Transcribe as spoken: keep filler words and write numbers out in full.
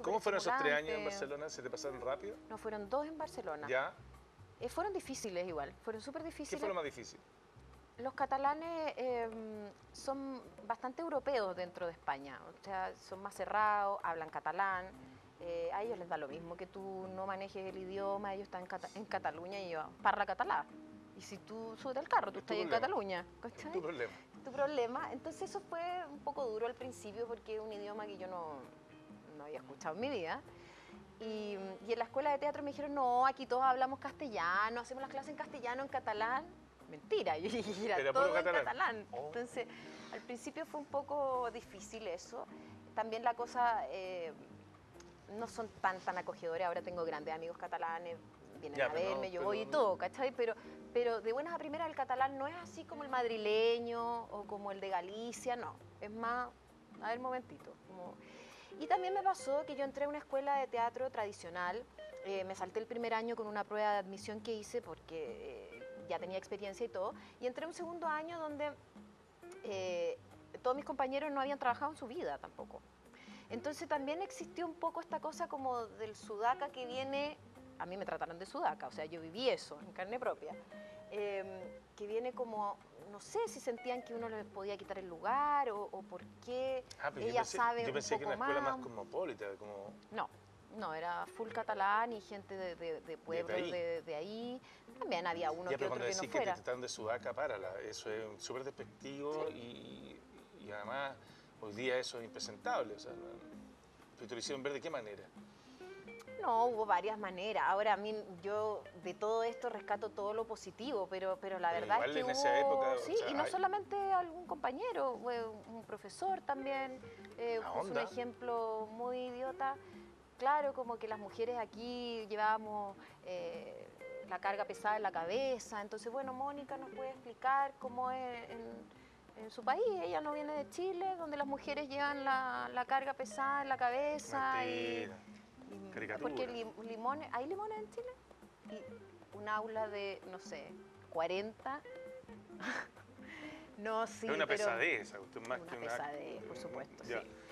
¿Cómo fueron esos tres años en estimulante. Barcelona? ¿Se te pasaron rápido? No, fueron dos en Barcelona. ¿Ya? Eh, fueron difíciles igual, fueron súper ¿Qué difíciles. fue lo más difícil? Los catalanes eh, son bastante europeos dentro de España, o sea, son más cerrados, hablan catalán, eh, a ellos les da lo mismo que tú no manejes el idioma, ellos están en, Cata en Cataluña y yo, parla catalá. Y si tú subes al carro, tú Es tu estás en problema. Cataluña, Es ¿cachai? tu problema. Tu problema. Entonces eso fue un poco duro al principio porque es un idioma que yo no, no había escuchado en mi vida. Y, y en la escuela de teatro me dijeron, no, aquí todos hablamos castellano, hacemos las clases en castellano, en catalán. Mentira, yo era Era todo puro en catalán. catalán. Oh. Entonces, al principio fue un poco difícil eso. También la cosa, eh, no son tan, tan acogedores. Ahora tengo grandes amigos catalanes, vienen Ya, a pero no, verme, yo pero voy y no- todo, ¿cachai? Pero, pero de buenas a primeras el catalán no es así como el madrileño o como el de Galicia, no. Es más, a ver, momentito. Como... Y también me pasó que yo entré a una escuela de teatro tradicional, eh, me salté el primer año con una prueba de admisión que hice porque eh, ya tenía experiencia y todo, y entré a un segundo año donde eh, todos mis compañeros no habían trabajado en su vida tampoco. Entonces también existió un poco esta cosa como del sudaca que viene, a mí me trataron de sudaca, o sea, yo viví eso en carne propia, eh, que viene como, no sé si sentían que uno les podía quitar el lugar o, o por qué, Ah, pero yo ella pensé, sabe yo un pensé que poco era una escuela más. más cosmopolita, como No, no, era full catalán y gente de, de, de pueblos ahí. de, de ahí. También había uno Ya, que pero otro cuando que no decís que te fuera. tratan de sudaca, párala. Eso es súper despectivo y, y además hoy día eso es impresentable. O sea, no- pero te lo hicieron ver de qué manera. No, hubo varias maneras. Ahora, a mí, yo de todo esto rescato todo lo positivo, pero, pero la Pero verdad es igual que en hubo... esa época, o Sí, sea, y no hay- solamente algún compañero, fue un profesor también, eh, la puso un onda. ejemplo muy idiota. Claro, como que las mujeres aquí llevábamos eh, la carga pesada en la cabeza. Entonces, bueno, Mónica nos puede explicar cómo es en, en su país. Ella no viene de Chile, donde las mujeres llevan la, la carga pesada en la cabeza y... Mentira. y- porque Caricatura. li- limones, ¿hay limones en Chile? Y un aula de, no sé, cuarenta. No, sí, Es una pero pesadez, esa cuestión, más una que una... pesadez, por supuesto, Ya. sí.